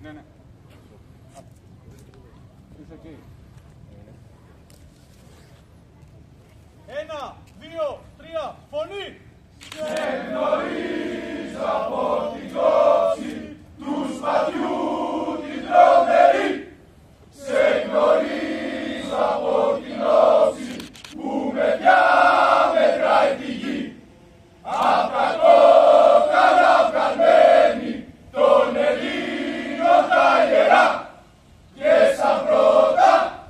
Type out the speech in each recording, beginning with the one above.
Ναι, ναι. Είσαι εκεί. 1, 2, 3, φωνή! Σε γνωρίζω από την κόψη του σπατιού την τρομερή. Σε γνωρίζω από την όψη που με διαμετράει τη γη. Απ' τα κόκαλα βγαλμένη των Ελλήνων τα ιερά και σαν πρώτα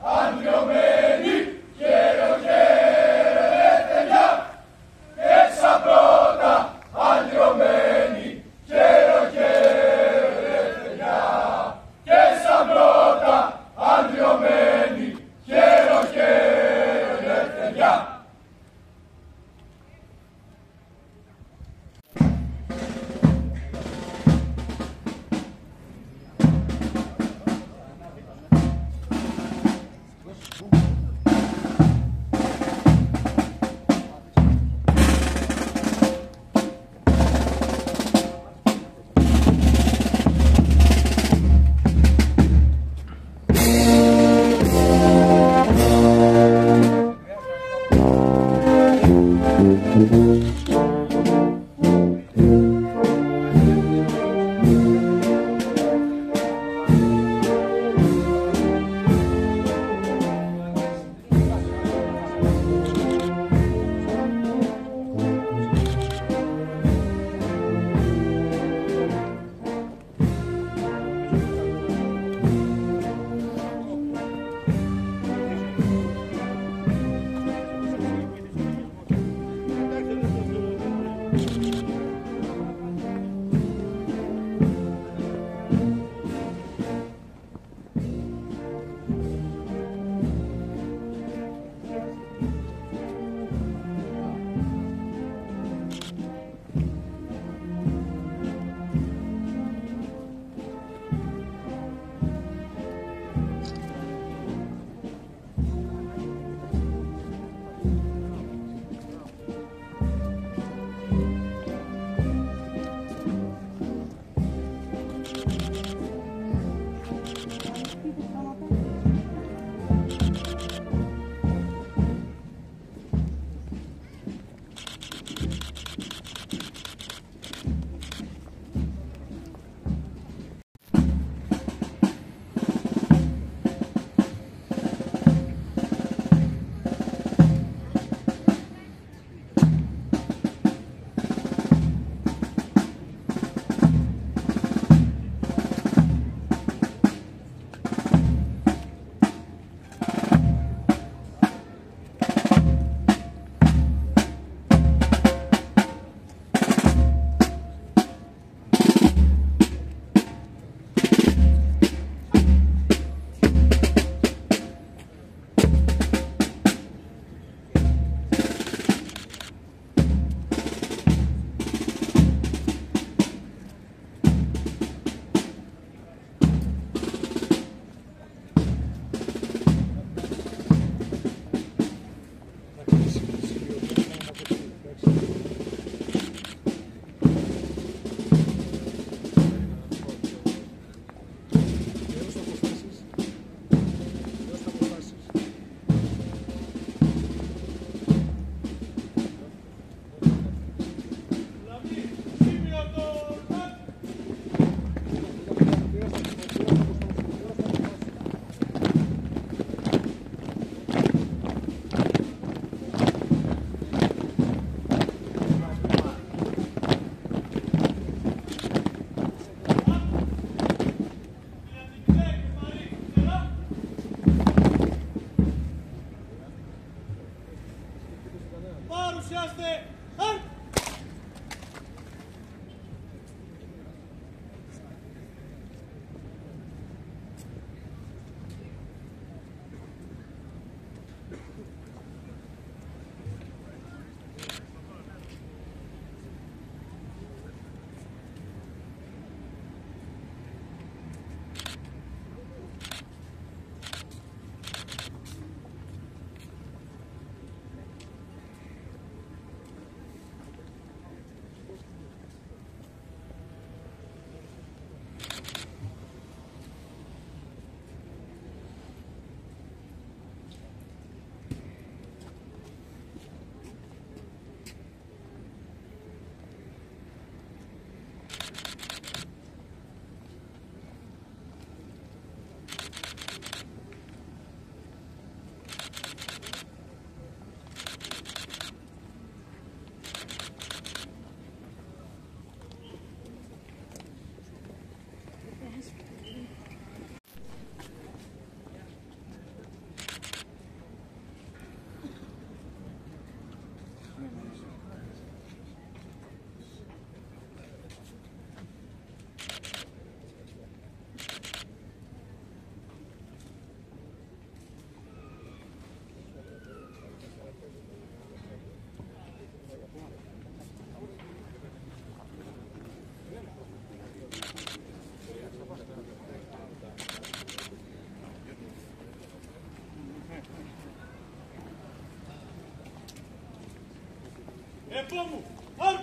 Επόμου, αρ!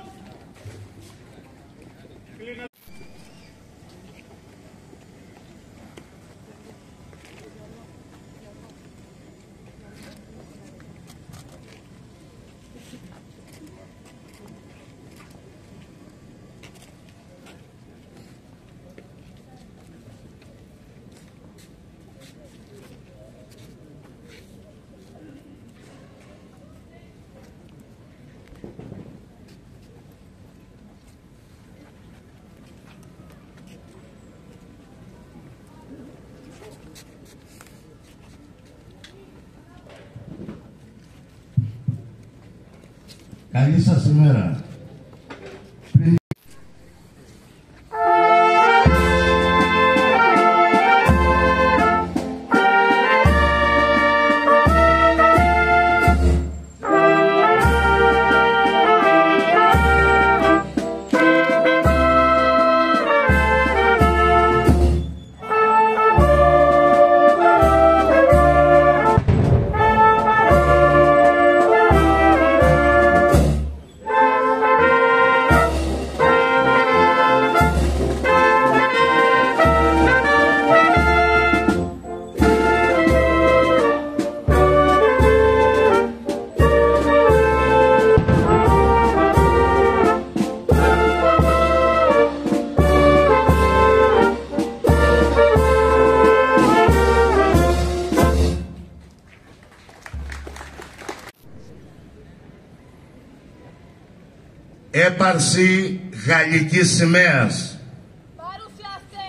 Κλείνε. Καλή σας ημέρα. Έπαρση γαλλικής σημαίας. Παρουσιάστε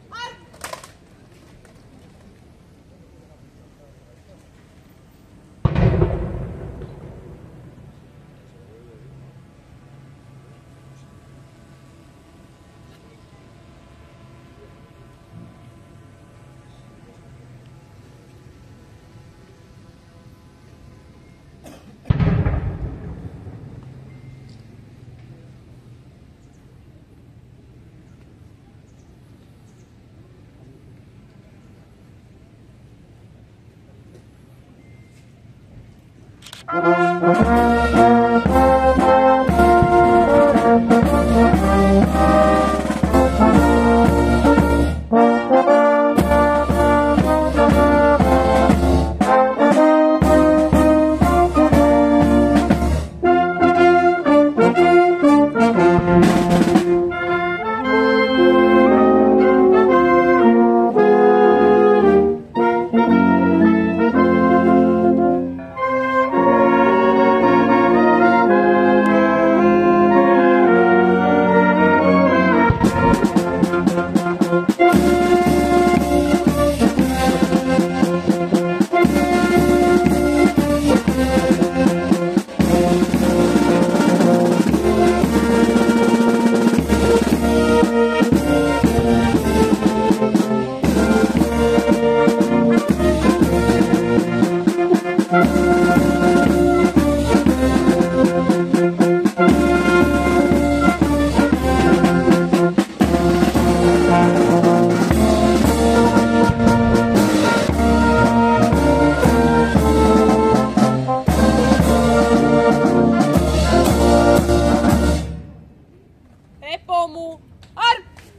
Επόμου αρ!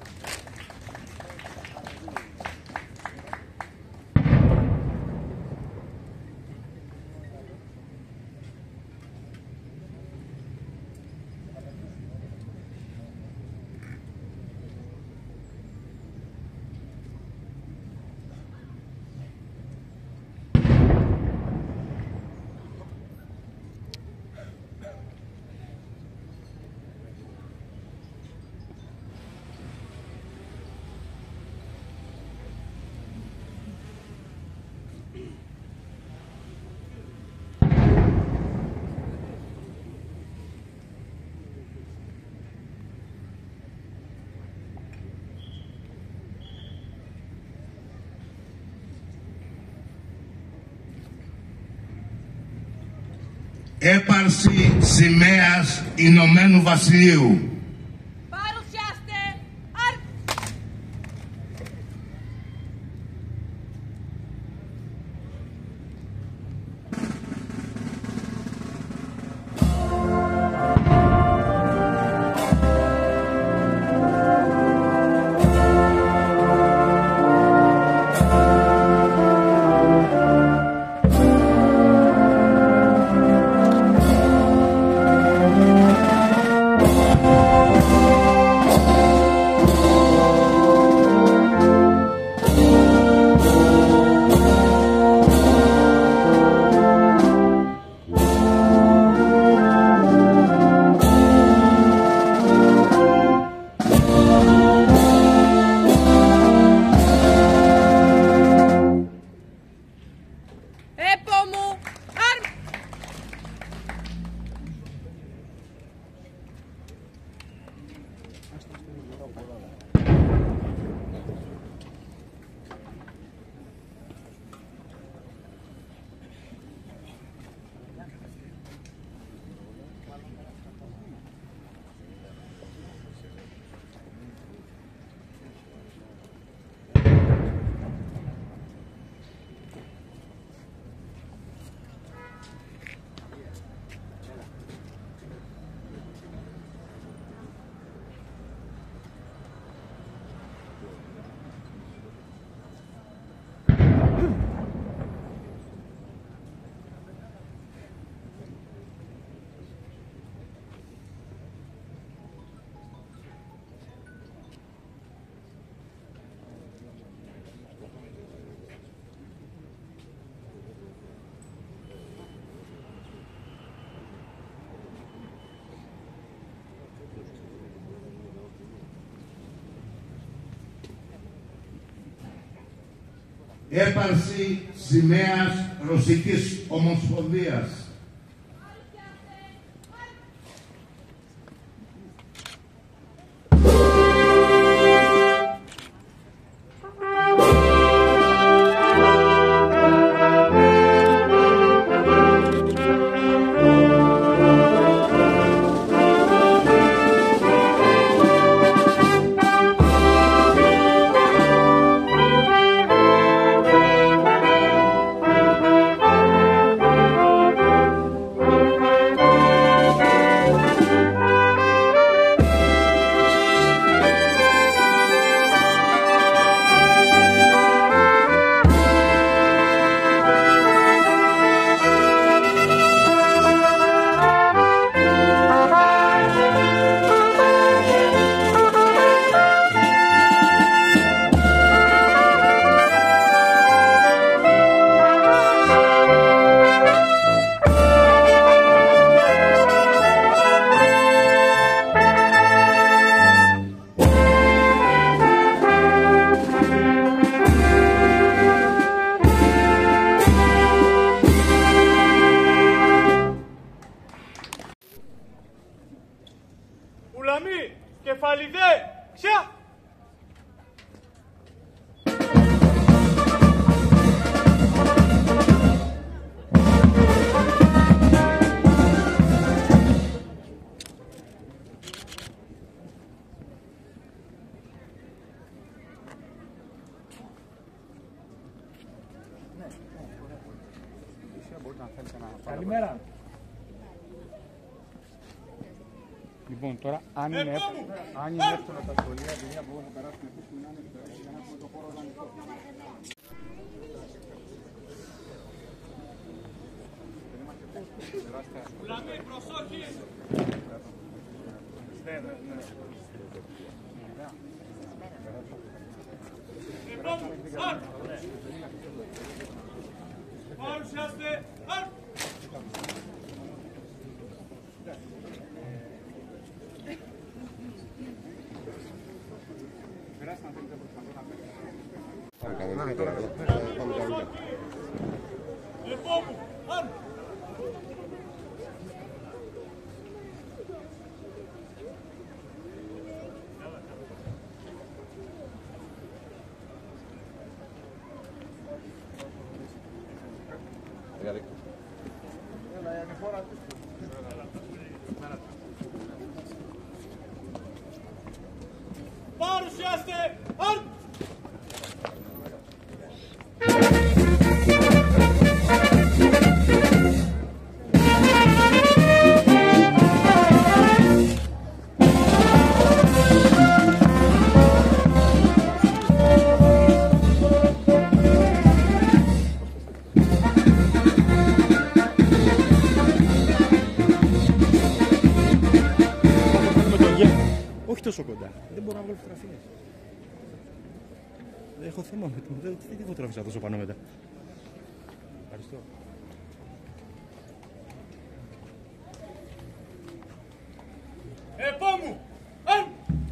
Έπαρση σημαίας Ηνωμένου Βασιλείου. Παρουσιάστε αρ! έπαρση σημαίας Ρωσικής Ομοσπονδίας. Ουλαμή, κεφαλιδέ, ξιά! Καλημέρα. Λοιπόν, τώρα αν είναι εύκολα τα σχολεία, δουλειά που θα περάσουν επίσης που είναι για να έχουμε το χώρο δανεικό. Ουλαμή, προσοχή! Επόμενο, άρ! Παρουσιάστε, άρ! Επόμενο, άρ! Παρουσιάστε, άρ! Όχι τόσο κοντά. Δεν μπορώ να βγάλω φωτογραφίες. Δεν έχω θέμα με το. Δεν φωτογραφίσα τόσο πάνω μετά. Ευχαριστώ. Επόμενο, άρ!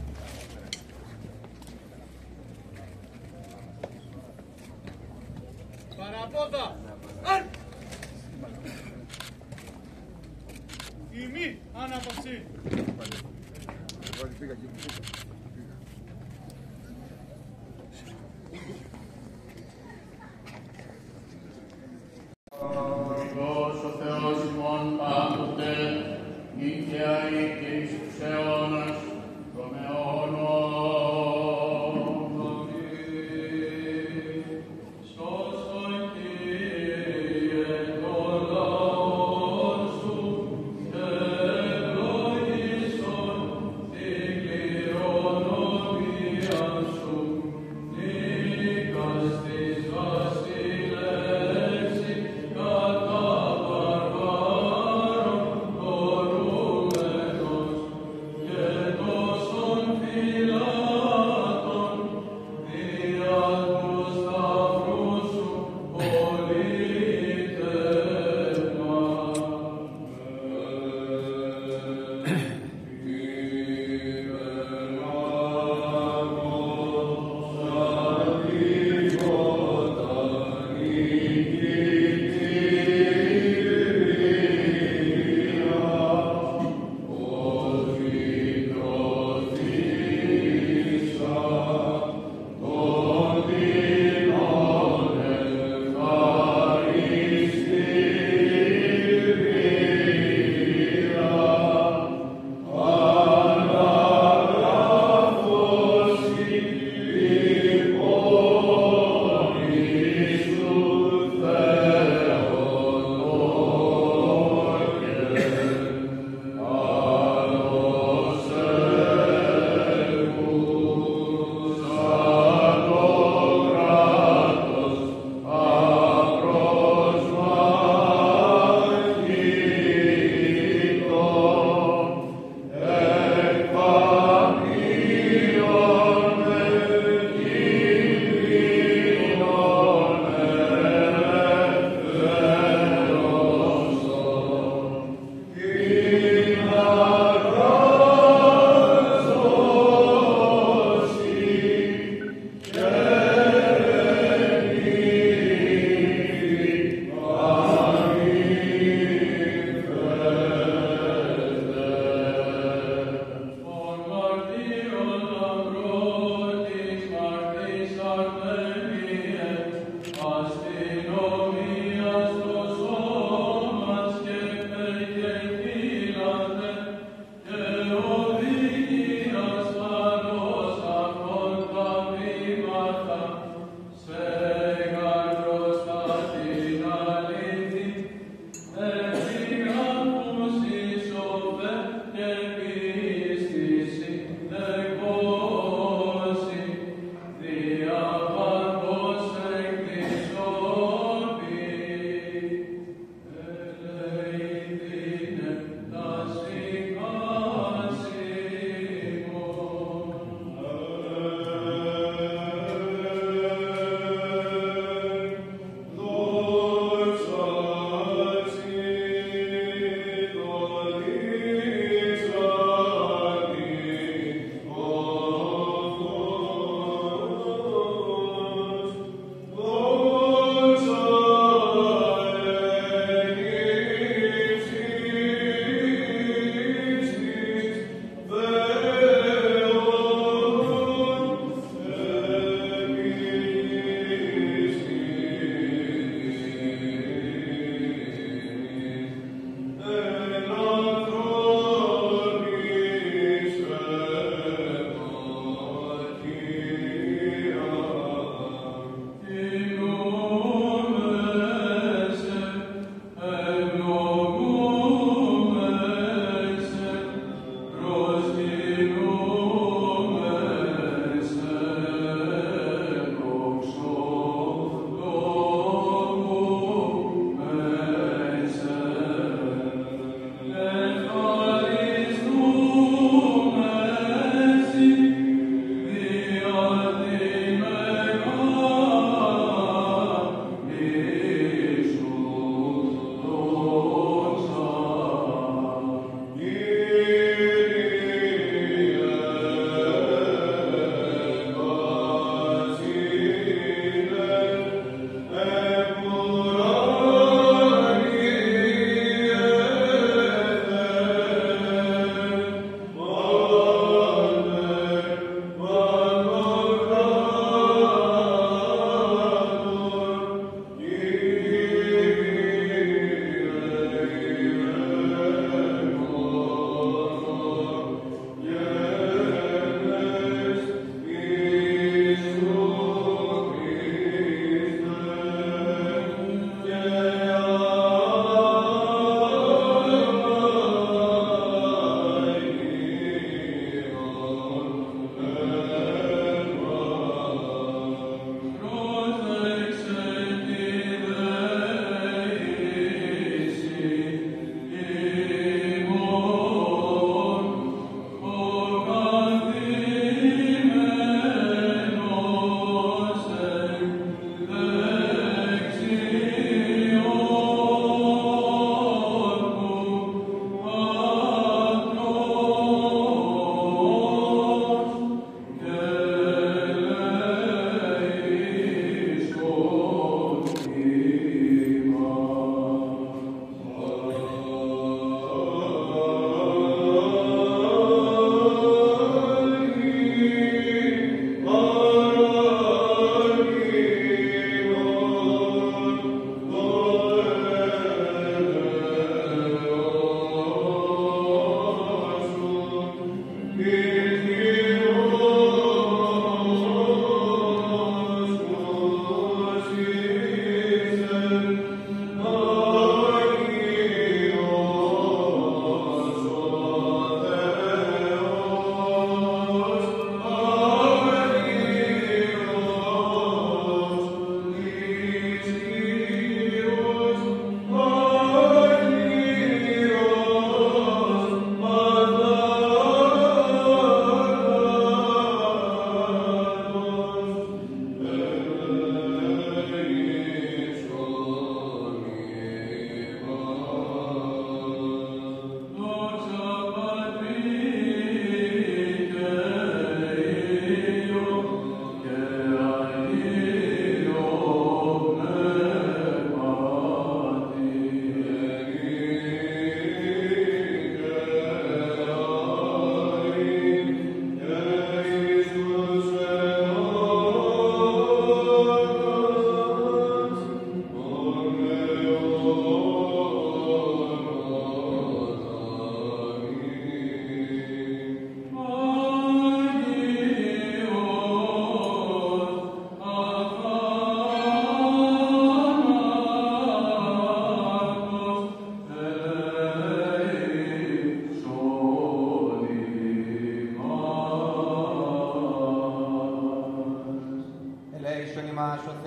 Παραπόδα, άρ! Ημί, ανάπαυση. Χριστός ο Θεός ημών πάντοτε, νύχια ή και εις τους αιώνας των αιώνων. Σώσον Κύριε τον λαό σου και ευλογήσον την κληρονομιά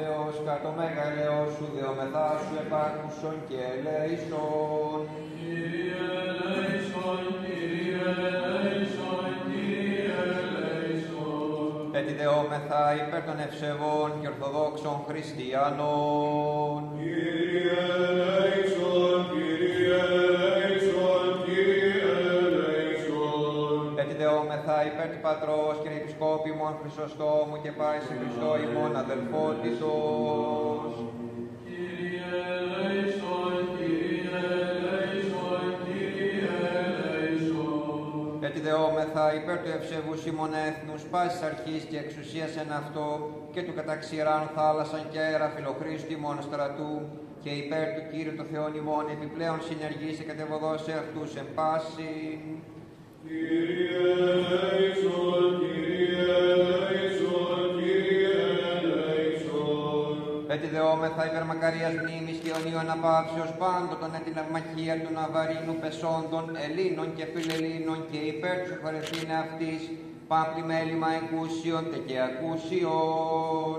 Θεός, κατ' το μέγα ελαιός σου, δεομεθά σου επάκουσον και ελέησον. Κύριε ελέησον, Κύριε ελέησον, Κύριε ελέησον. Έτσι δεόμεθα υπέρ των ευσεβών και ορθοδόξων χριστιανών. Κύριε ελέησον, Κύριε ελέησον, Κύριε ελέησον. Έτσι δεόμεθα υπέρ του Πατρός και Επισκόπη ημών Χρυσοστόμου και πάει σε Χριστό ημών αδελφότητος. Κύριε ελέησον, Κύριε ελέησον, Κύριε ελέησον. Έτσι δεόμεθα υπέρ του ευσεβούς ημών έθνους, πάσης αρχής και εξουσίας εν αυτό, και του καταξηράν θάλασσαν και αέρα φιλοχρήστου ημών στρατού, και υπέρ του Κύριου το Θεόν ημών επιπλέον συνεργήσει κατεβοδώσει αυτούς εν πάση. Κύριε ελέησον, Κύριε ελέησον, Κύριε ελέησον. Έτσι δεόμεθα υπέρ μακαρίας μνήμης και αιωνίων αναπαύσεως πάντοτον την αυμαχία του Ναβαρίνου πεσόντων, Ελλήνων και φιλελλήνων, και υπέρ του χορευθήνε αυτής, πάμπλη μέλημα εκούσιον τε και ακούσιον.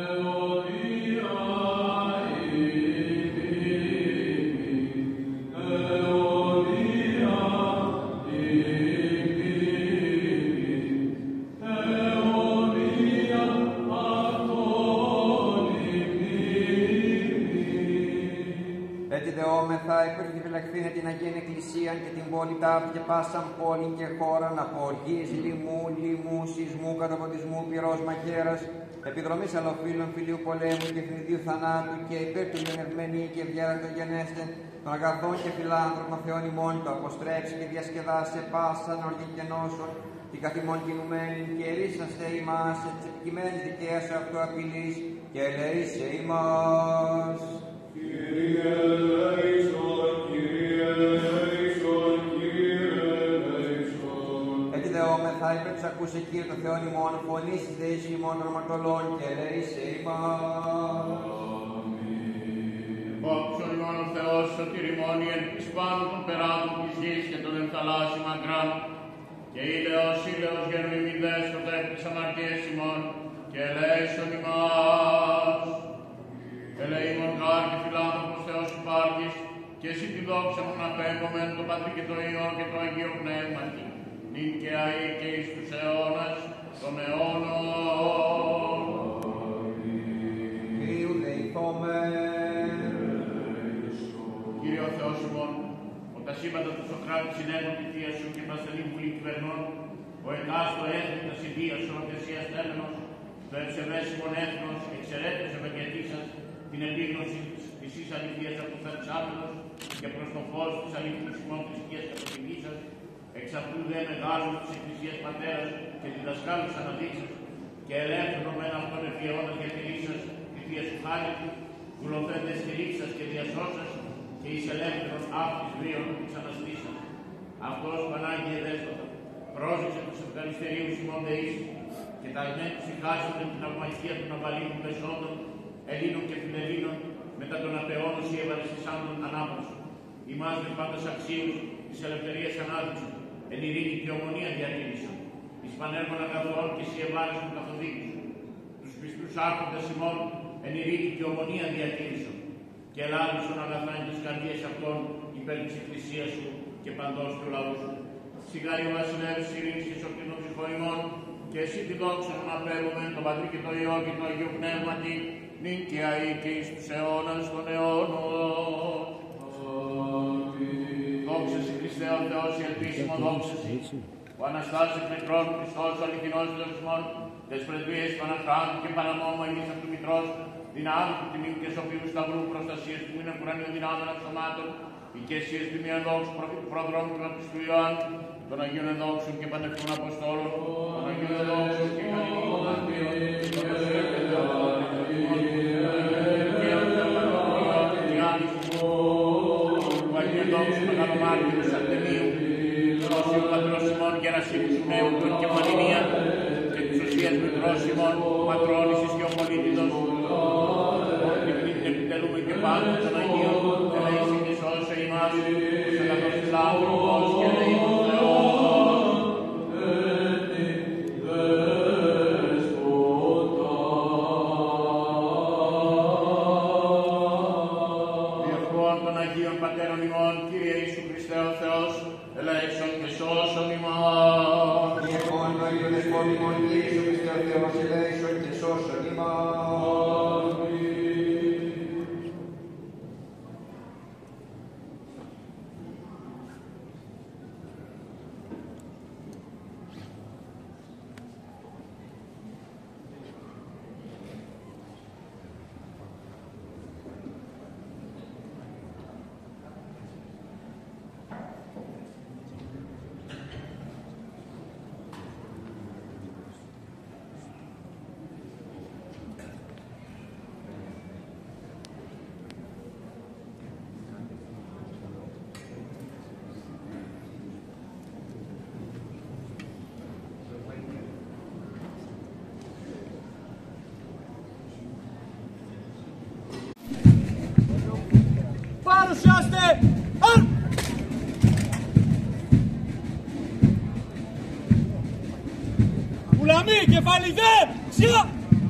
Έτσι δεόμεθα υπέρ του φυλαχθήνε την Αγία Εκκλησία και την πόλη ταύτη και πάσαν πόλη και χώραν από οργής, λοιμού, σεισμού, καταποντισμού, πυρός, μαχαίρας, επιδρομής αλλοφύλων, φιλίου πολέμου και θνηδίου θανάτου, και υπέρ του λιονευμένη και ευγέρακτο γενέστε των αγαθών και φιλάνθρωπων Θεών ημών, το αποστρέψει και διασκεδάσε πάσαν οργή και νόσων, την καθημών κινουμένη, και ερίσαστε ημάς της επικειμένης δικαίας αυτού απειλής, και ελεήσε ημάς. Κύριε ελέησον, Κύριε ελέησον, Κύριε ελέησον. Έτσι δεόμεθα υπέρ τους ακούσε Κύριε το Θεόν ημών, φωνής της δεής ημών των αμαρτωλών, και ελεήσε ημάς. Δόξον ημών ο Θεός σωτήρ ημών, η εν της πάνω των περάτων της γης και των ενθαλάσσι μακράν, και ήλαιος γένου ημιδές τότε επί της αμαρτίας ημών, και ελέησον ημάς. Ελεήμων γάρ και φιλάνθρωπος Θεός υπάρχεις, και εσύ τη δόξα μου να πέμπομεν το Πατρί και το Υιό και το Αγίο Πνεύματι, νυν και αεί και εις τους αιώνας των αιώνων. Κυρίου δεηθόμεν. Κύριε ο Θεός ημών, ο τα σύμπαντα του Σοκράτη συνέβων τη Θεία Σου και παστελή βουλή κυβερνών, ο εκάστο έθνη τα συντίας οροτεσίας τέλενος, το ευσεβές ημών έθνος, εξαιρέτως ευαγγελίσας, την επίγνωση της εις αληθείας από τους αψάμενους και προς το φως της αληθής ημών θρησκείας κατοχυγήσας, εξ αυτού δε μεγάλου της Εκκλησίας Πατέρας και διδασκάλους αναδείξας, και ελεύθερο μεν αυτόν ευφυαιώντας διατηρήσας τη Θεία Σου χάρη, βουλοφέντες στηρίξας και διασώσας, και εις ελεύθερον αυτής βίων της αναστήσας. Αυτός Πανάγιε Δέσποτα, πρόσεξε τους ευχαριστερίους ημών δεείς, και τα ελμέν τους ηχάσονται την αυμαχία των αβαλήνων πεσόντων, Ελλήνων και Φιλελλήνων, μετά τον απεώνος ή ευαριστησάντων ανάπτυξου. Ημάς δε πάντας αξίους της ελευθερίας ανάδειξου, εν ειρήνη και ομονία διατήρησαν. Εις πανέρμων αγαθών και εσύ ευάρεσον καθοδήγησου. Τους πιστούς άρχοντες ημών, εν ειρήνη και ομονία διατήρησαν. Και ελάλησον αγαθά εν τις καρδιές αυτών υπέρ της Εκκλησίας Σου και παντός του λαού Σου. Σιγάρι ο βασιλεύς ειρήνης και σωτήνων ψυχών ημών, και εσύ τη δόξα Σου να παίρνουμε τον Πατρί και το Υιό και το Αγίο Πνεύματι, νυν και αεί και εις τους αιώνας των αιώνων. Δόξα Σε Χριστέ ο Θεός, η ελπίσιμο δόξα Σε. Ο Αναστάς εκ νεκρών Χριστός, ο αληθινός δεσμών, τες πρεσβείες Παναχράντου και Παναμόμου εμείς αυτού Μητρός, δυνάμει του τιμίου και σοφίου σταυρού, προστασίας του μήνων κουρανίου δυνάμεων αυτομάτων, οικεσίες τιμίων δόξου προδρόμου του Απιστού Ιωάννου, των Αγίων Ενδόξων και Πανευτούν Αποστόλων, των Αγίων Ενδόξων και Κανονικών Αντίων, των του Αγίου Ενδόξου Μεγαλομάρτυρου Σαρτεμίου, του Οσίου Πατρός ημών Γερασίμου Νέου του Εγκεφαλινία, και της Οσίας Μητρός ημών Πατρόνησης και Ομολύτιδος, ότι πριν επιτελούμε και πάντων των Αγίων, ελέησε και σώσε ημάς, ως αγαθός φιλάνθρωπος και ελεήμων Θεός. Ιησού Χριστέ ο Θεός, ελέησον και σώσον ημάς. Και επών το Υιόν εσπόμημον Ιησού Χριστέ ο Θεός, ελέησον και σώσον ημάς. Παρουσιάστε! Αρ! Ουλαμή, κεφαλιδέ! Σιγά!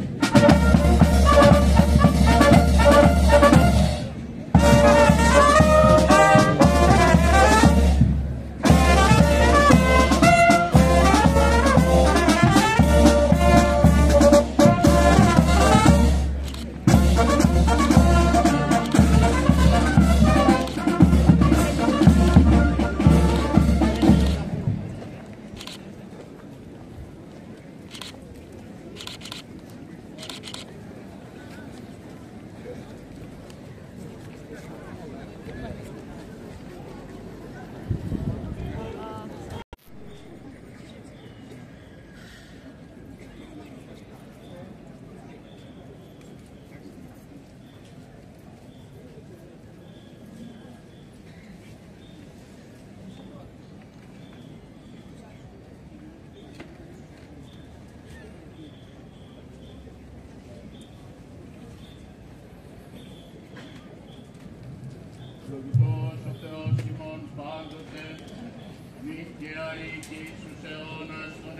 Ευλογητός ο Θεός ημών πάντοτε, νύχια οίκη στους αιώνας των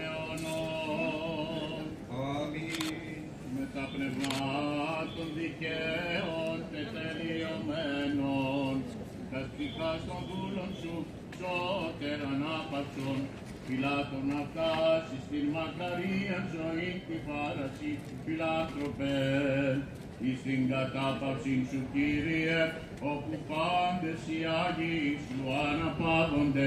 αιώνων. Αμήν. Με τα πνευμάτων δικαίων τετελειωμένων, τα ψυχάς των δούλων σου σώτερα ανάπαυσον, φυλάτων να φτάσεις στην μακαρία ζωή τη φάραση, φιλάνθρωπε, εις την κατάπαυση σου, Κύριε, όπου πάντες οι Άγιοι σου αναπαύονται,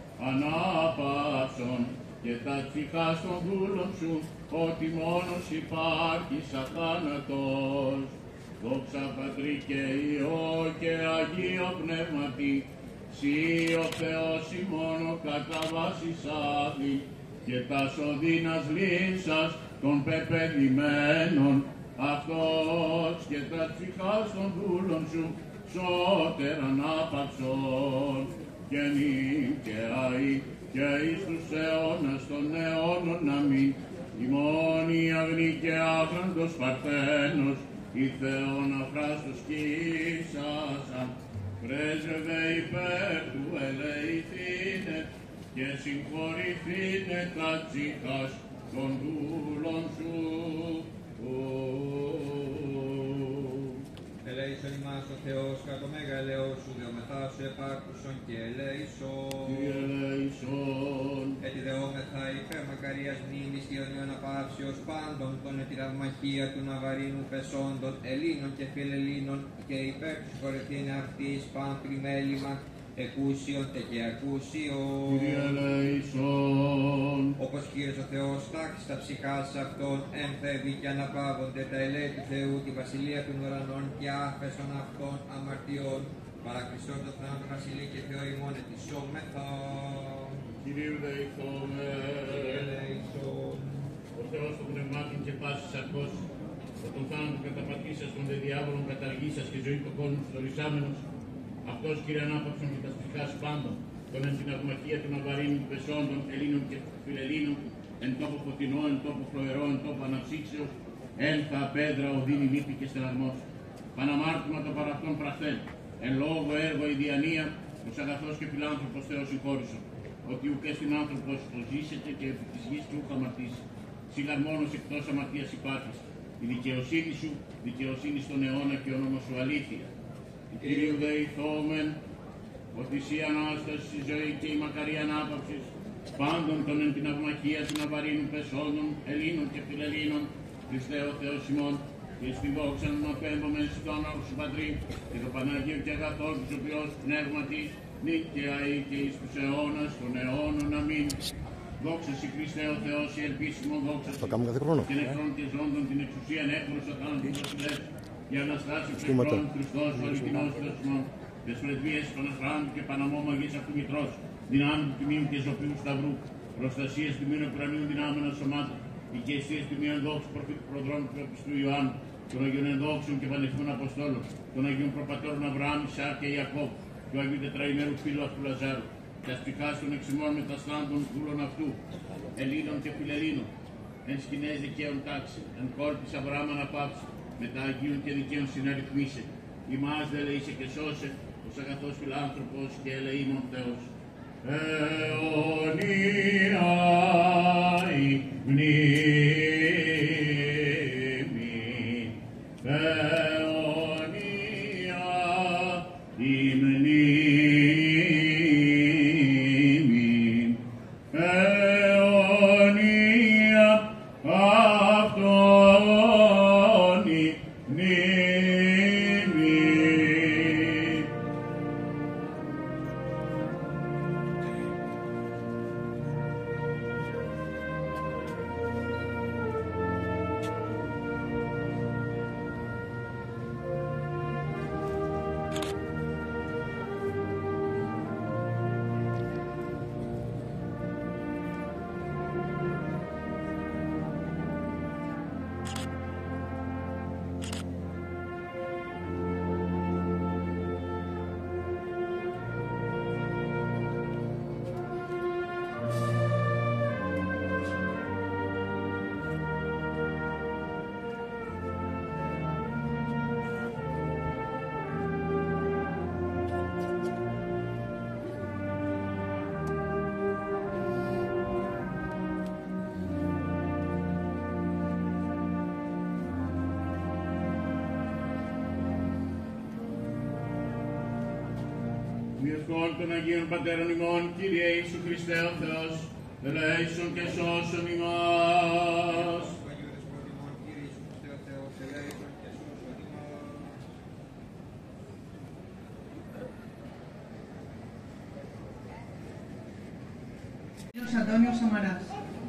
ανάπαυσον και τα ψυχάς των δούλων σου, ότι μόνος υπάρχεις αθάνατος. Δόξα Πατρί και Υιό και Αγίο Πνεύματι, Συ ο Θεός ημών ο κατά βάσης άδη, και τα σωδίνας λύσας των πεπαιδημένων, αυτός και τα ψυχάς των δούλων σου, σώτερα ανάπαυσον, και νυν και αεί, και εις τους αιώνας των αιώνων αμήν. Ημών η αγνή και άφραντος Παρθένος, η Θεόν αφράστος κύσασαν, πρέσβευε υπέρ του ελεηθήνε, και συγχωρηθήνε τα ψυχάς των δούλων σου. Ελέησον ημάς ο Θεός, κατ' το μεγαλέος σου, δεομεθά σου επάκουσον και ελέησον. Κύριε ελέησον. Έτσι δεόμεθα υπέρ μακαρίας μνήμης και αιωνίων απαύσεως πάντων των ετηραυμαχία του Ναβαρίνου πεσόντων, Ελλήνων και φιλελλήνων, και υπέρ του συγχωρεθήνε αυτής πάνθρι μέλημα, εκούσιον και ακούσιον. Κύριε ελέησον. Όπως Κύριος ο Θεός τάξει τα ψυχάς αυτών, εμφεύγει και αναπαύονται τα ελέη του Θεού, τη βασιλεία των ουρανών και άφεσον αυτών αμαρτιών. Παρακριστών το θάνατο βασιλεί και Θεό ημών ετισόμεθα. Κυρίου δεηθώμε. Ελέησον. Ο Θεός των πνευμάτων και πάσης αρκός, ο των θάνατων καταπατήσας, των δε διάβολων καταργήσας και ζωή των κόσμων φλωρισάμενος, αυτός Κύριε ανάπαυσον και τα ψυχάς πάντων, των εν την αυμαχία των Ναβαρίνων πεσόντων, Ελλήνων και φιλελλήνων, εν τόπο φωτεινό, εν τόπο φροερό, εν τόπο αναψύξεως, έλθα πέδρα, οδύνη, νύχτη και στεναρμός. Παναμάρτημα το παραυτόν πραχθέν, εν λόγω έργο η διανία, ως αγαθός και φιλάνθρωπος Θεός συγχώρησον, ότι ουκ στην άνθρωπος ζήσετε και επί της γης του αμαρτήσει. Σίγαρ μόνος εκτός αμαρτίας υπάρχεις. Η δικαιοσύνη σου, δικαιοσύνη στον αιώνα και ο νόμος σου αλήθεια. Κύριου δεηθόμεν. ότι εσύ Ανάσταση, η ζωή και η μακαρή ανάπαυση πάντων των εν την αυμαχία των αβαρύνων πεσόντων, Ελλήνων και Φιλελλήνων, Χριστέ ο Θεός ημών, και στη δόξα να απέμπουμε στο όνομα σου Πατρί, και το Παναγίο και αγαθό του οποίος πνεύματι, νίκαια ή και εις τους αιώνας των αιώνων. Αμήν. Δόξα σοι Χριστέ ο Θεός, η ελπίσιμο δόξα σοι, και νεκρών και ζώντων την εξουσία νέκρος αθάντων βασιλές, για Αναστάση ψεχρών Χριστός ο αληθινός Θεός ημών, τις πρεσβείες των αχράντων και παναμόμαγης αυτού μητρός, δυνάμει του τιμίου και ζωπίου σταυρού, προστασίες του μήνου ουρανίου δυνάμενα σωμάτων, οικαιστίες του μήνου ενδόξου προδρόμου του Επιστού Ιωάννου, των Αγίων Ενδόξων και Πανεθνών Αποστόλων, των Αγίων Προπατώρων Αβραάμ, Ισαάκ και Ιακώβ, του Αγίου Τετραημέρου φίλου αυτού Λαζάρου, και αστικά των εξημών μεταστάντων δούλων αυτού, Ελλήνων και Φιλελλήνων, εν σκηνές δικαίων τάξη, εν κόρπης Αβραάμ αναπαύση, μετά Αγίων και δικαίων συναριθμίσε, ημάς δε ελεήσε και σώσε, ως αγαθός φιλάνθρωπος και ελεήμων Θεός. Αιωνία η μνήμη, αιωνία η μνήμη, αιωνία αυτόν η μνήμη. Ευχών των Αγίων Πατέρων ημών, Κύριε Ιησού Χριστέ ο Θεός, ελέησον και σώσον ημάς. Κύριος Αντώνιος Σαμαράς.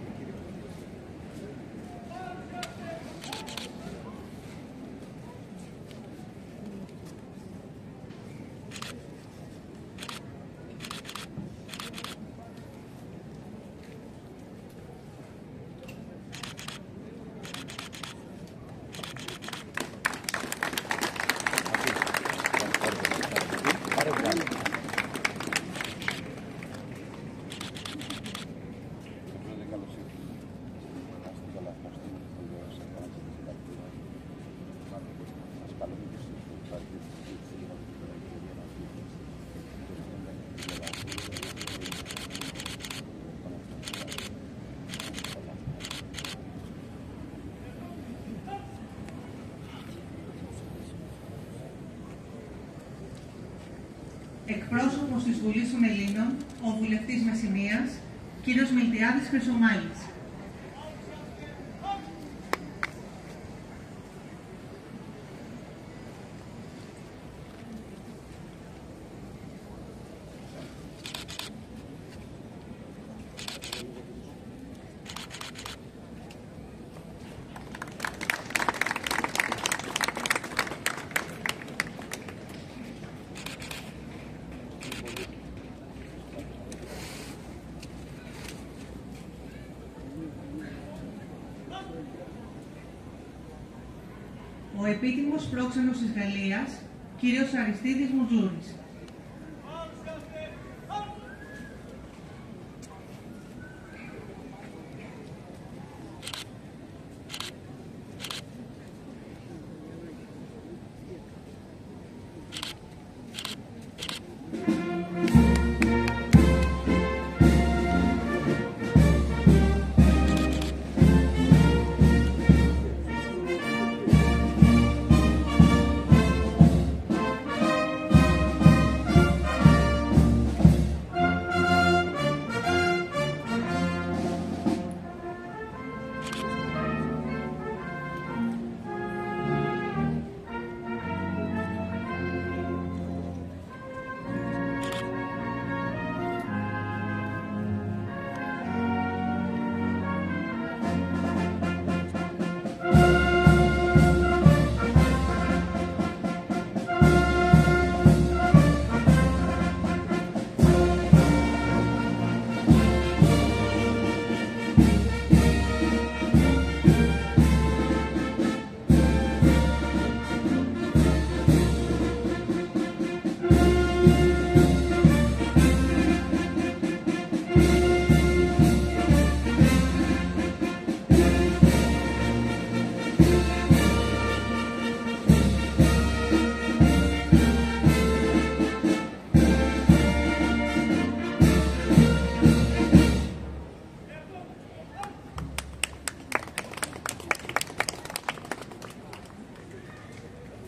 Εκπρόσωπος της Βουλής των Ελλήνων, ο βουλευτής Μεσσηνίας, κύριος Μιλτιάδης Χρυσομάλης. Ο επίτιμος πρόξενος της Γαλλίας, κύριος Αριστίδης Μουτζούρης.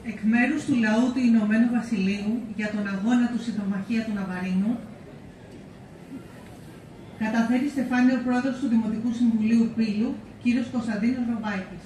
Εκ μέρους του λαού του Ηνωμένου Βασιλείου για τον αγώνα του στη Ναυμαχία του Ναβαρίνου, καταθέτει στεφάνιο πρόεδρος του Δημοτικού Συμβουλίου Πύλου, κύριος Κωνσταντίνος Ρομπάικης.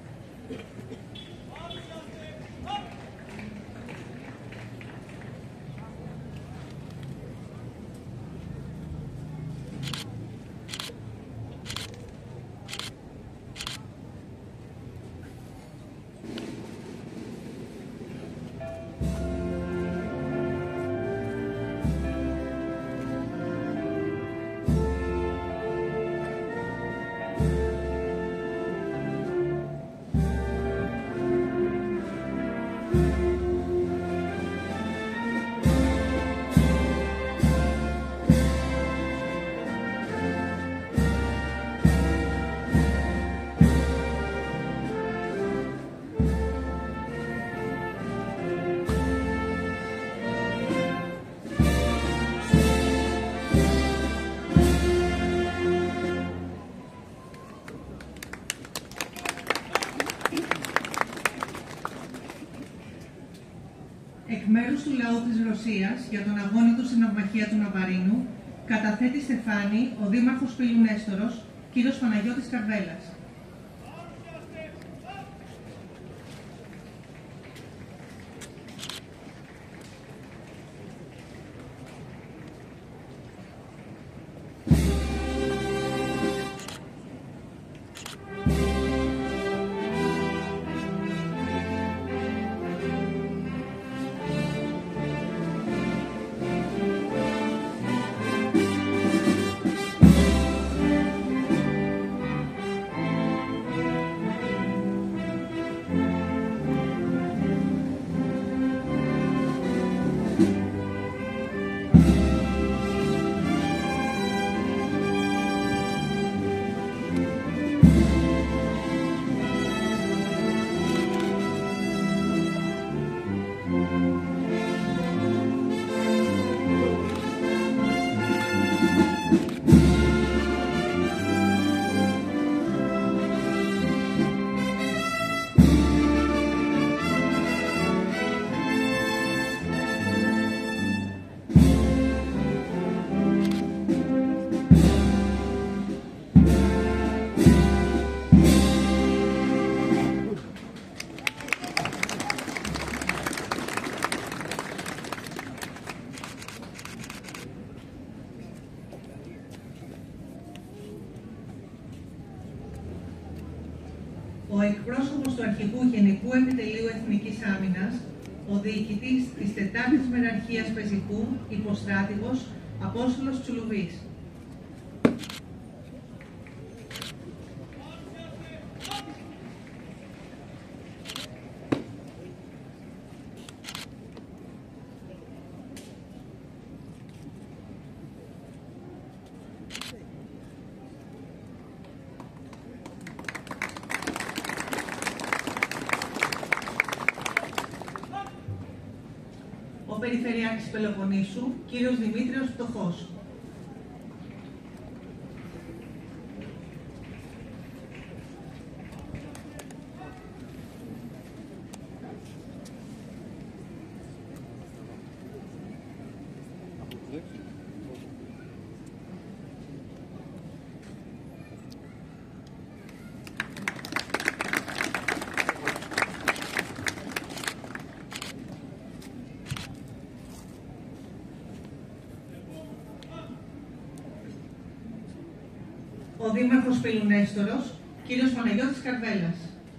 Εκ μέρους του λαού της Ρωσίας για τον αγώνα του στην Ναυμαχία του Ναβαρίνου, καταθέτει στεφάνι ο Δήμαρχος Πύλου Νέστορος, κύριος Παναγιώτης Καρβέλας. Ο εκπρόσωπος του Αρχηγού Γενικού Επιτελείου Εθνικής Άμυνας, ο διοικητής της 4ης Μεραρχίας Πεζικού, υποστράτηγος Απόστολος Τσουλουβής. Ο Περιφερειάρχης Πελοποννήσου, κύριος Δημήτριος Φτωχός. Ο Δήμαρχος Πύλου Νέστορος, κύριος Παναγιώτης Καρβέλας.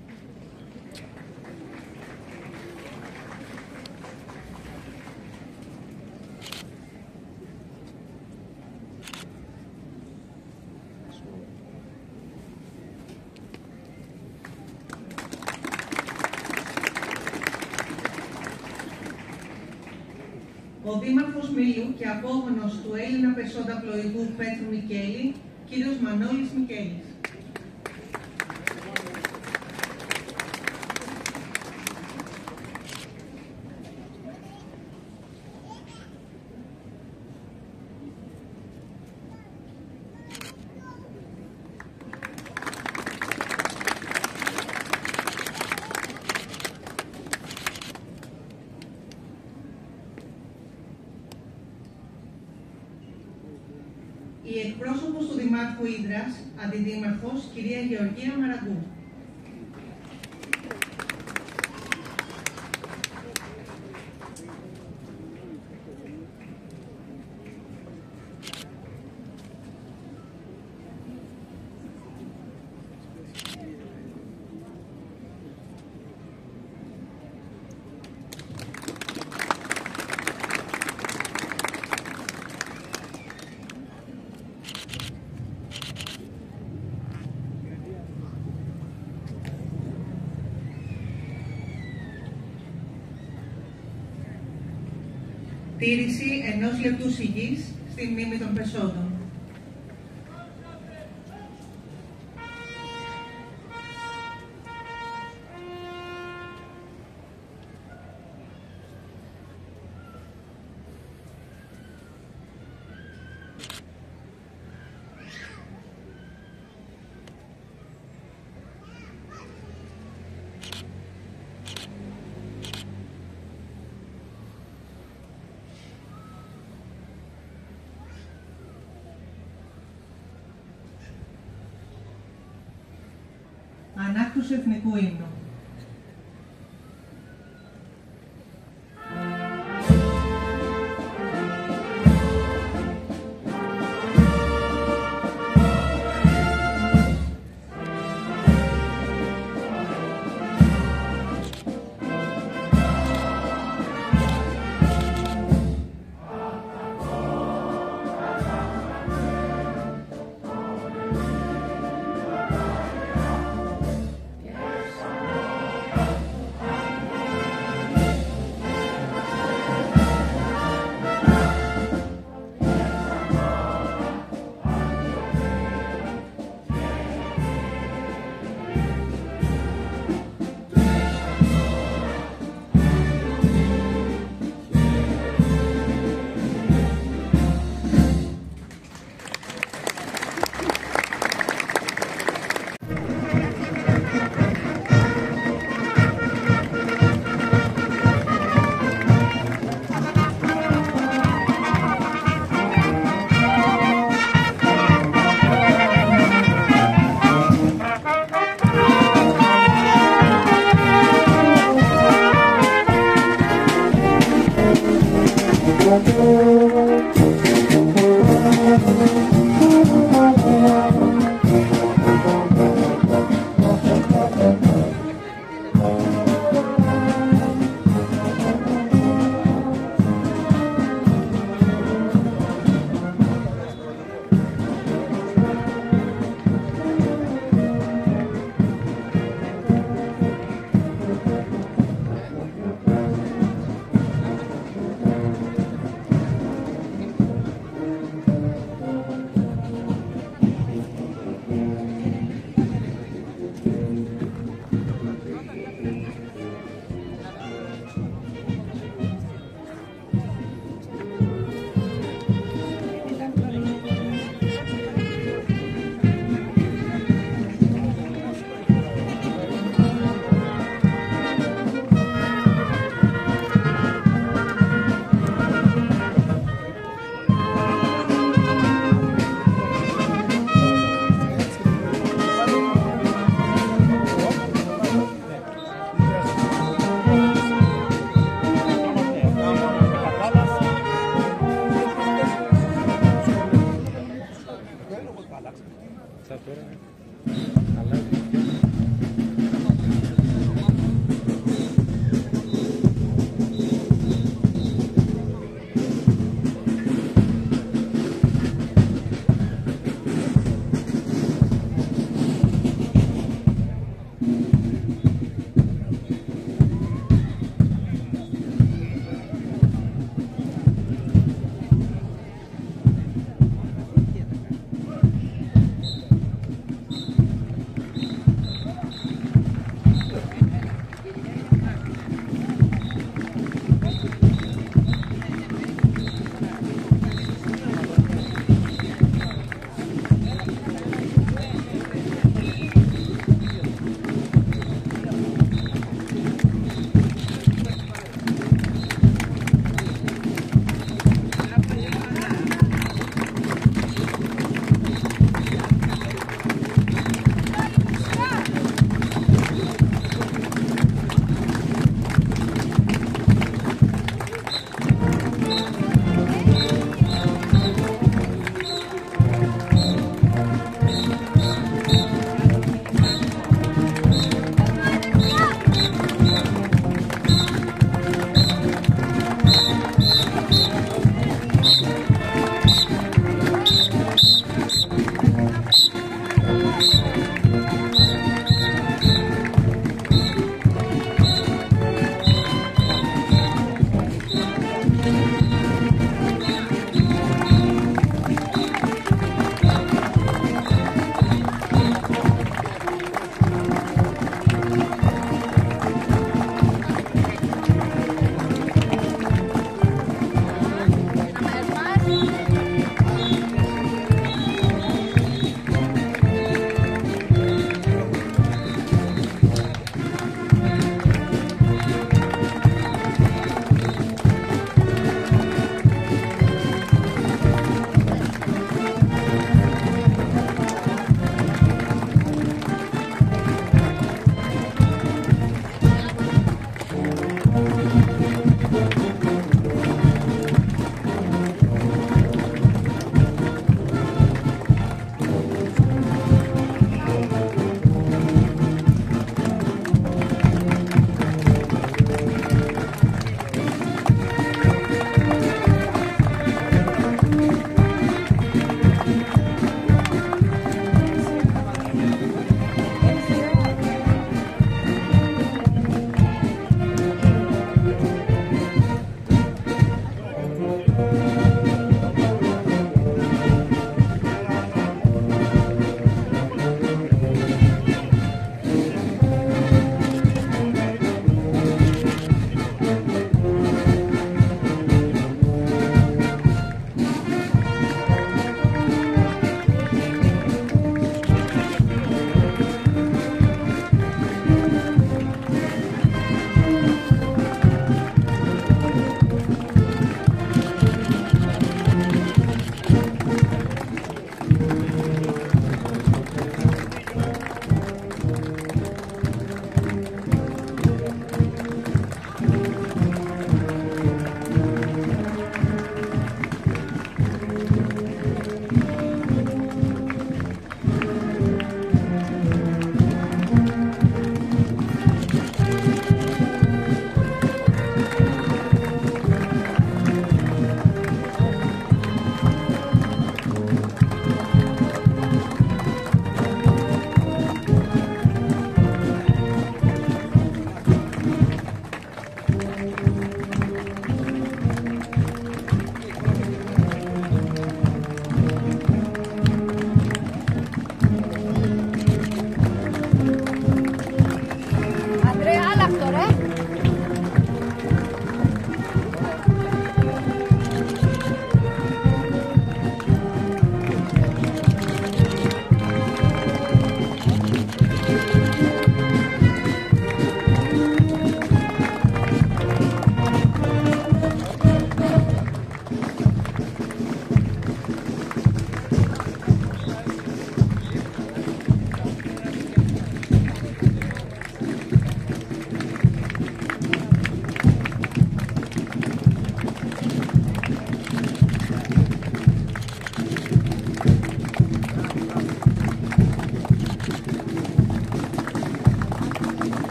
Ο Δήμαρχος Μήλου και απόγονος του Έλληνα πεσόντα πλοηγού Πέτρου Μικέλη, κύριος Μανώλης Μικέλης. η εκπρόσωπος του Δημάρχου Ύδρας, αντιδήμαρχος, κυρία Γεωργία Μαραγκού. Τήρηση 1 λεπτού σιγής στη μνήμη των πεσόντων. Ανάκτηση εθνικού ύμνου.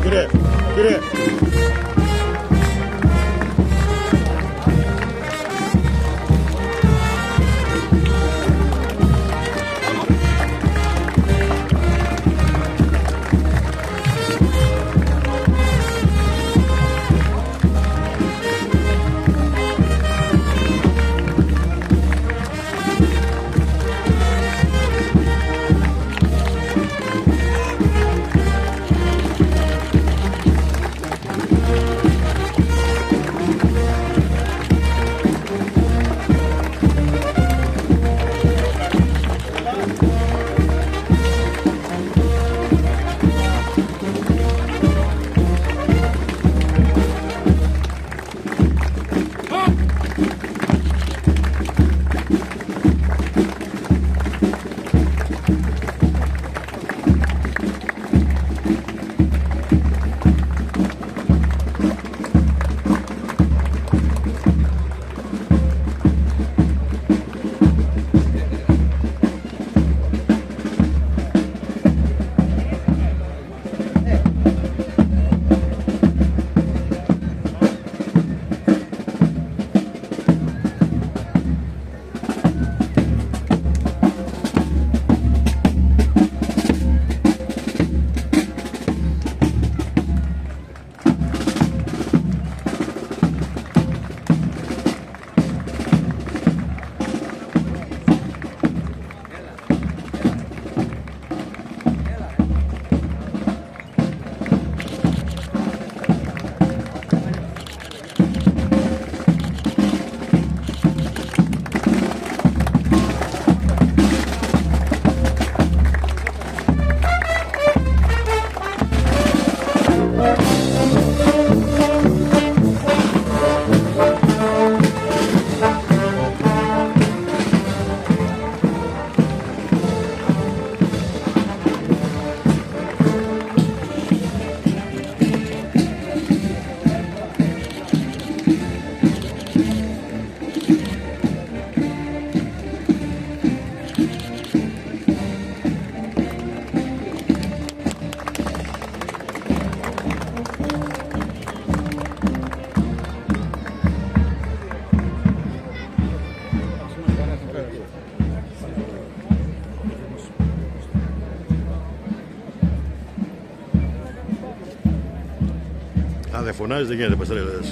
Κύριε. Αν δεν φωνάζει δεν γίνεται παστρέλεδες.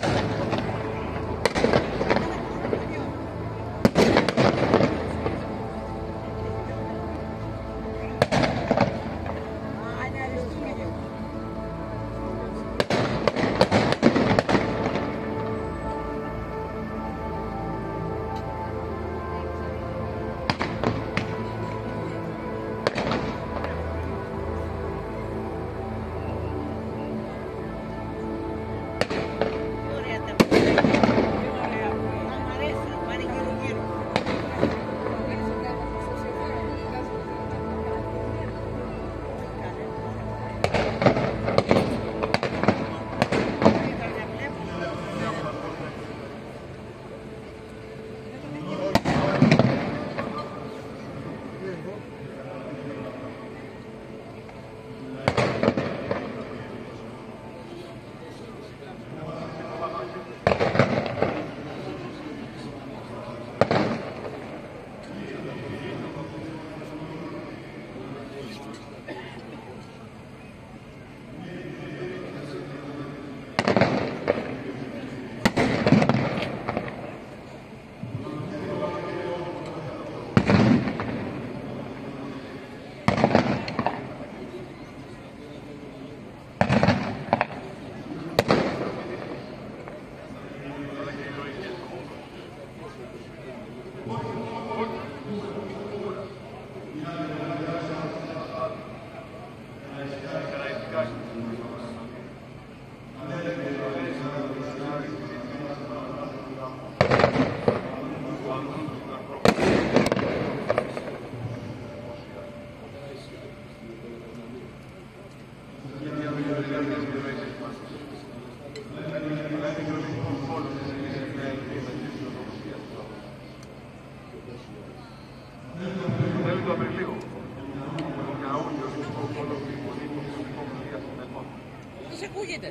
Πώς ακούγεται?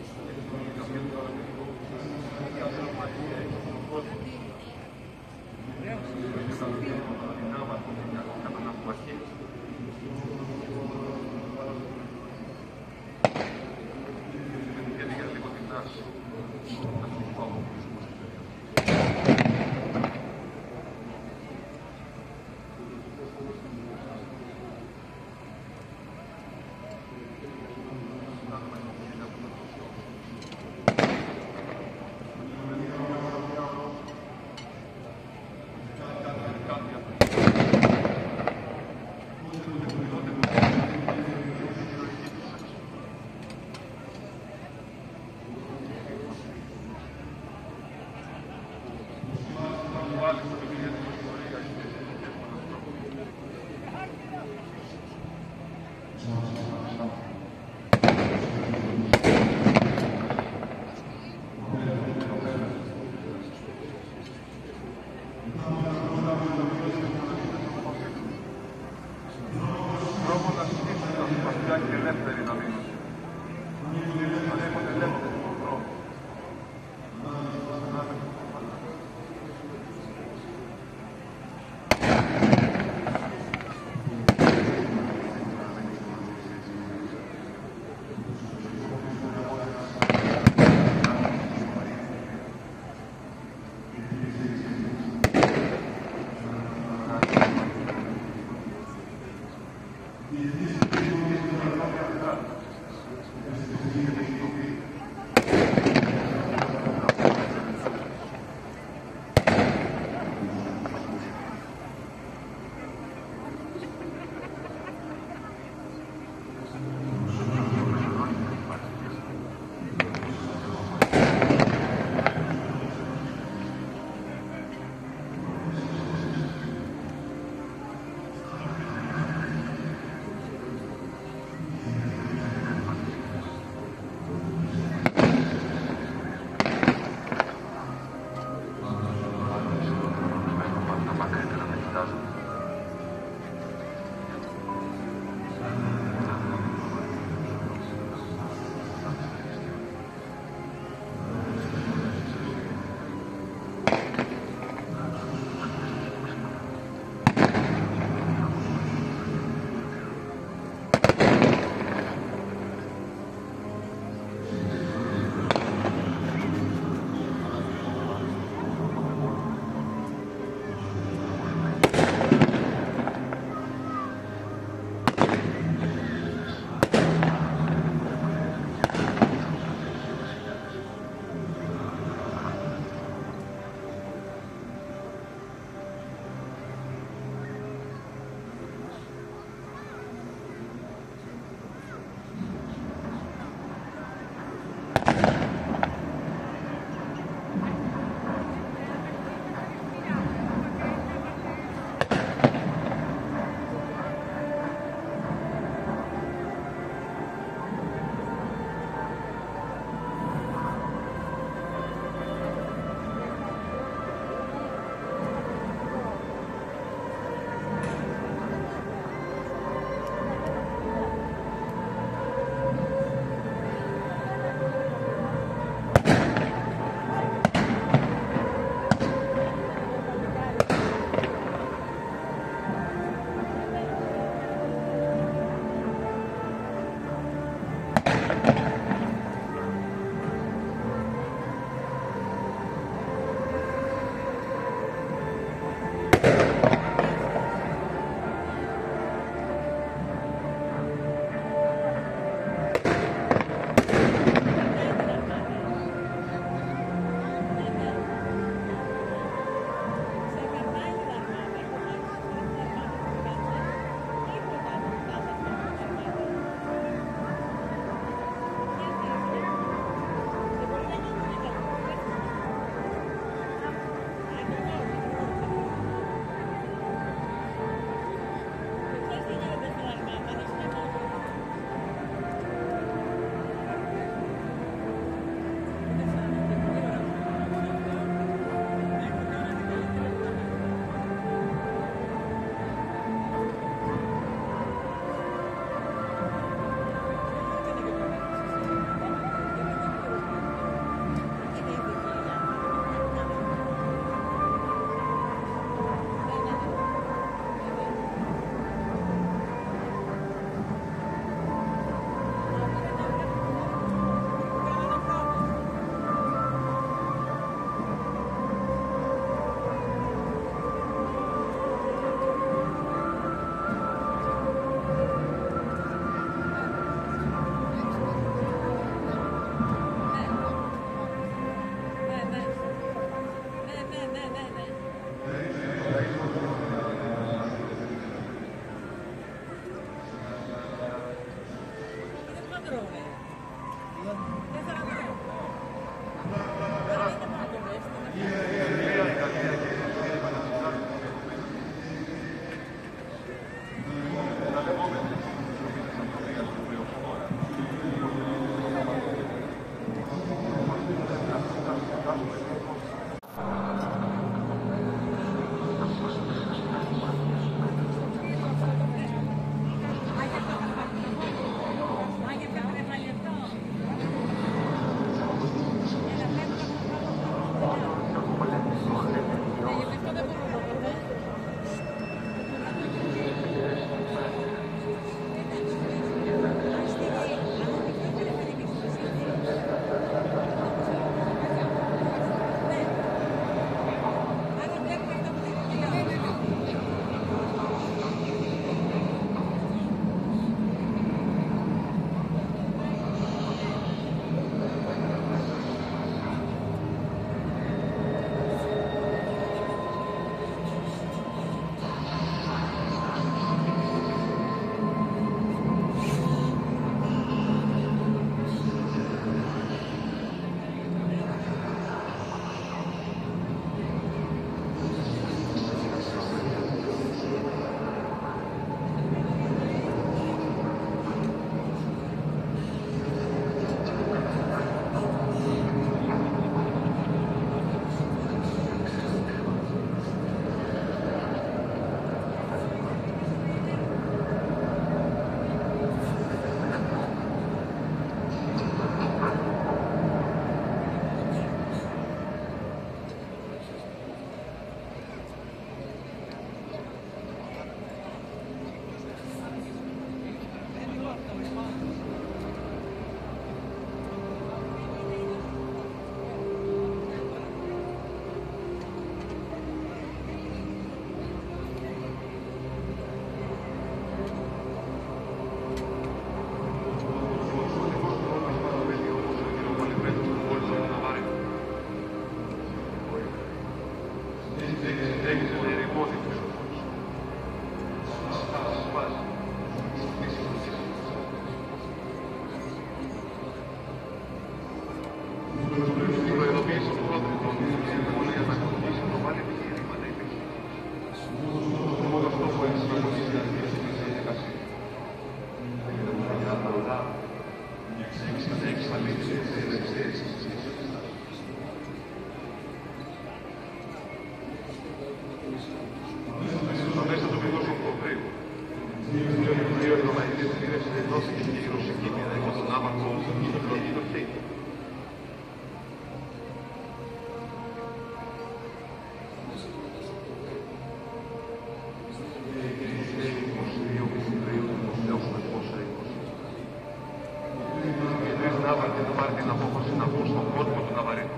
να βγουν στον κόσμο του Ναβαρίνου.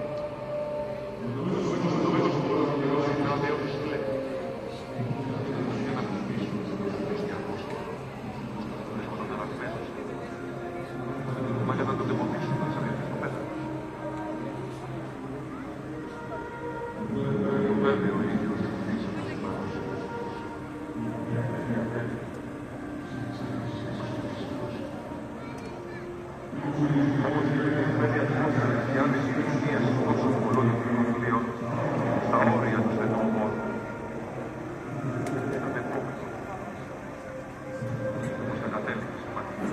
Το μέλος του Πρωθυπουργού είναι αδέωτης κλέφτη. Για να χρησιμοποιήσουν τους χριστιανούς που βρίσκονταν αραγμένους. Μα για να τον δαιμονίσουν μέσα στο πέτρο. Βέβαια ο ίδιος στα όρια του στενού χώρου. Ήταν επόμενο. Όμως δεν κατέληξε σε μάχη.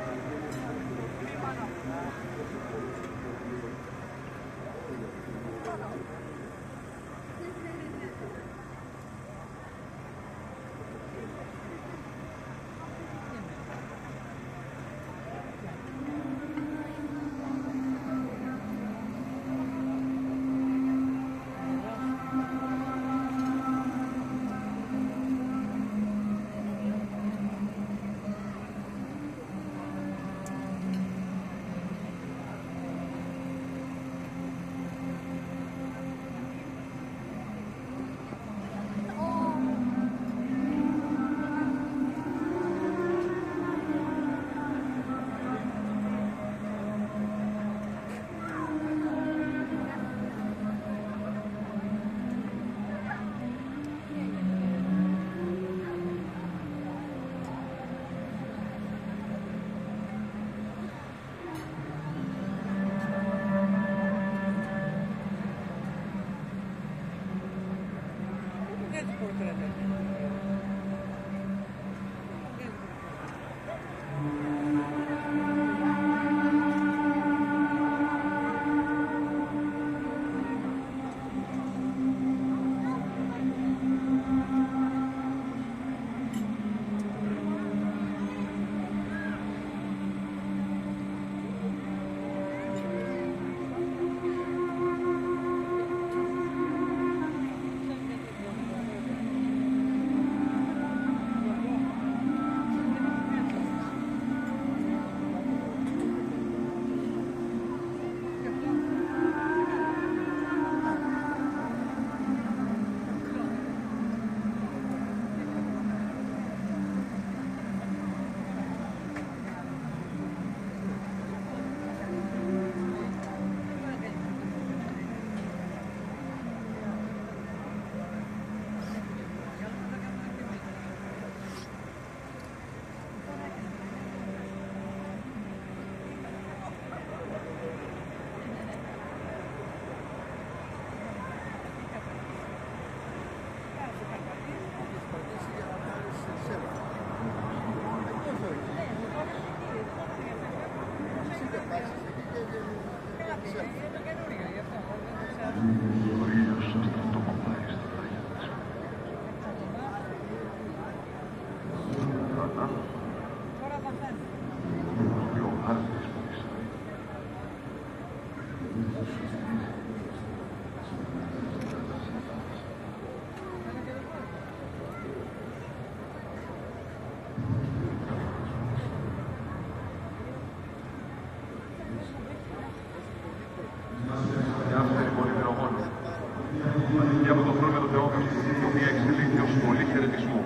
Και από τον πρόεδρο Θεόφιλη, η οποία εξελίχθηκε ως πολύ χαιρετισμού.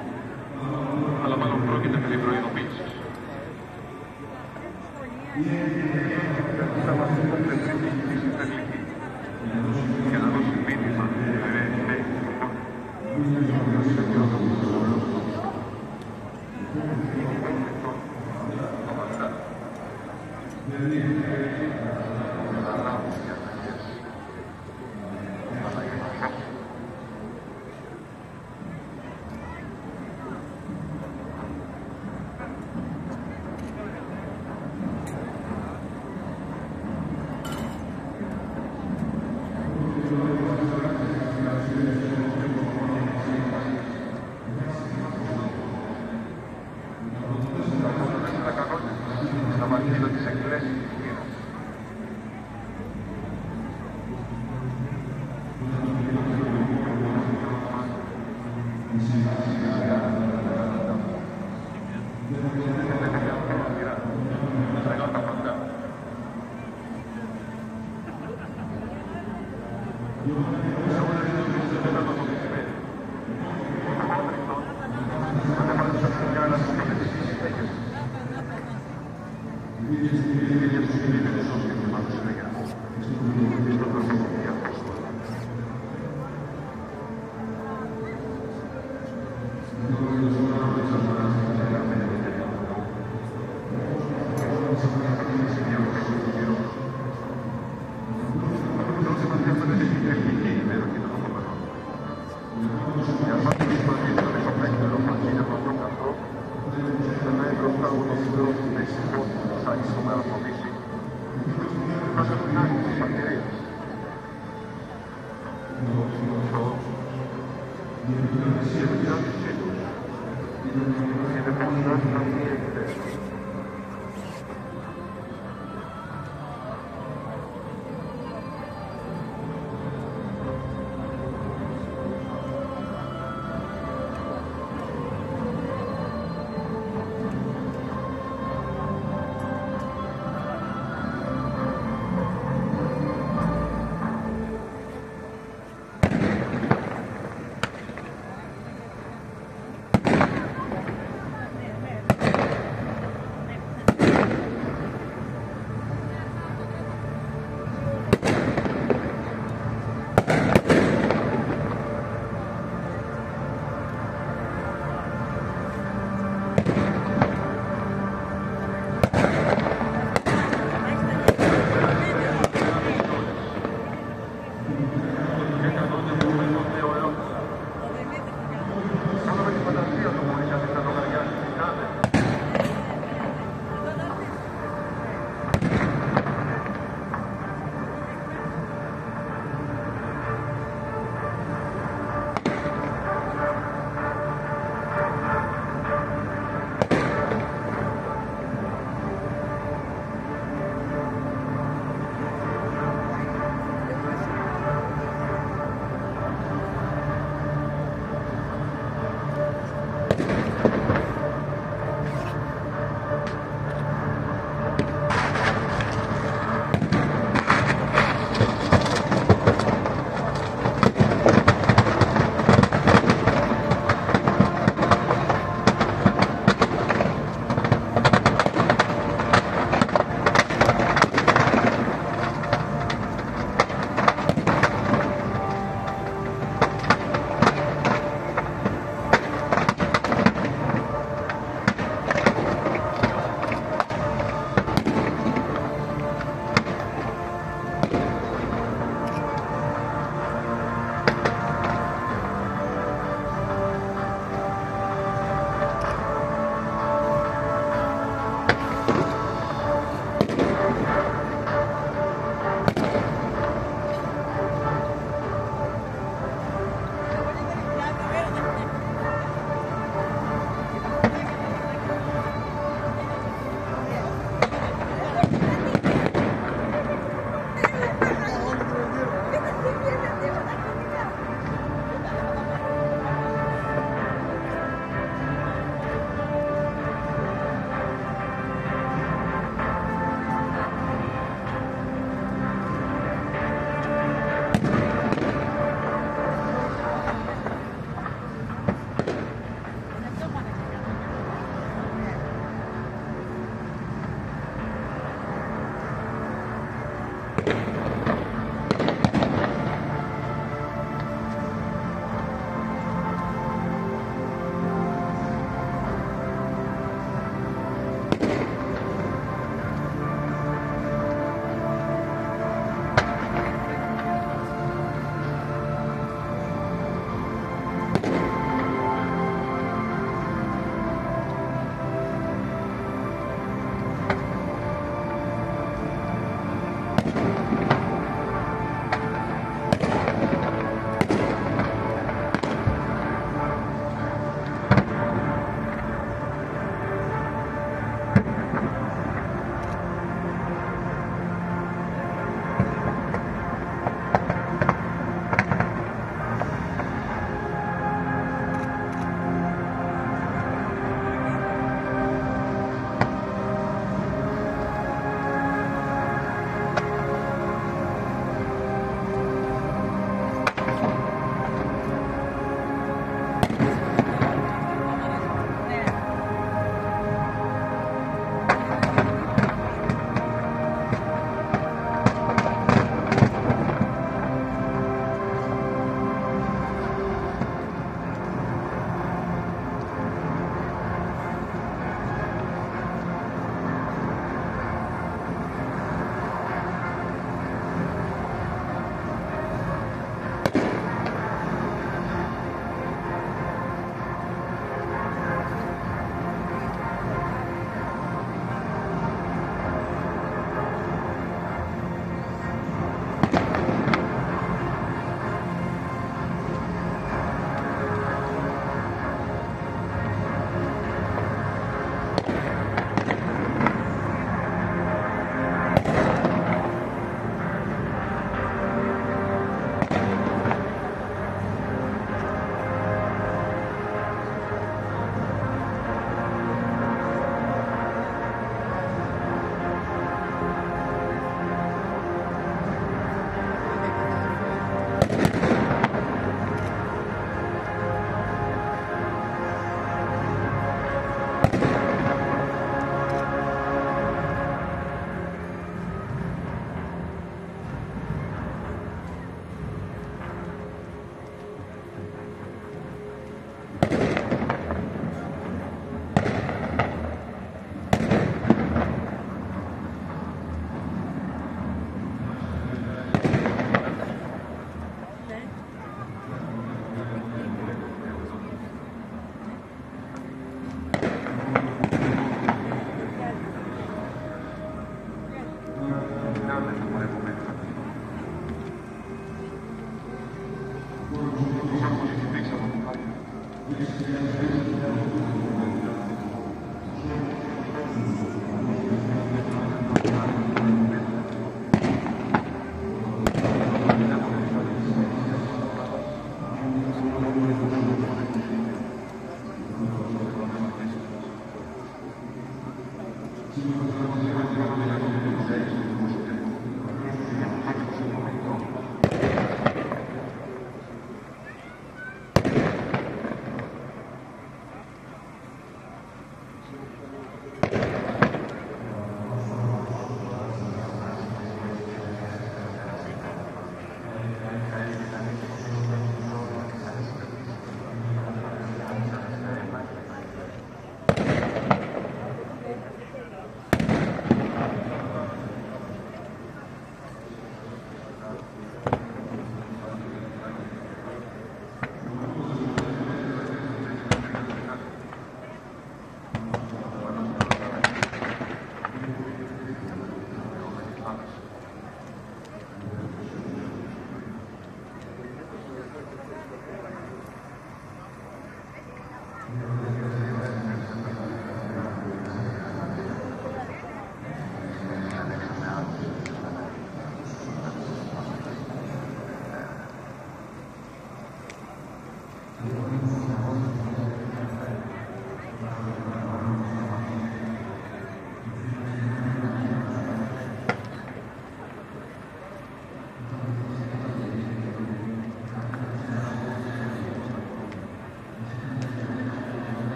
Αλλά μάλλον πρόκειται περί προειδοποίησης. Θα μας υποφελθεί η συμφερλική για να δώσει μήνυμα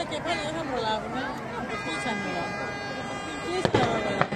και πάλι δεν θα προλάβουμε. Κλείσανε όλα. Κλείσανε όλα.